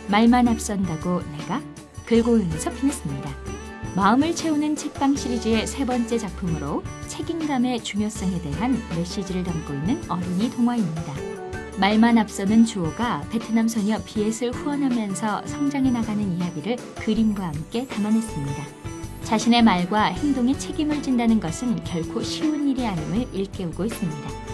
말만 앞선다고 내가 글고 울면서 피냈습니다. 마음을 채우는 책방 시리즈의 세 번째 작품으로 책임감의 중요성에 대한 메시지를 담고 있는 어린이 동화입니다. 말만 앞서는 주호가 베트남 소녀 비엣을 후원하면서 성장해 나가는 이야기를 그림과 함께 담아냈습니다. 자신의 말과 행동에 책임을 진다는 것은 결코 쉬운 일이 아님을 일깨우고 있습니다.